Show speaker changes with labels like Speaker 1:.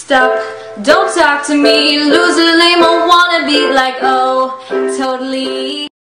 Speaker 1: Stop, don't talk to me, lose a lame, I wanna be like, oh, totally.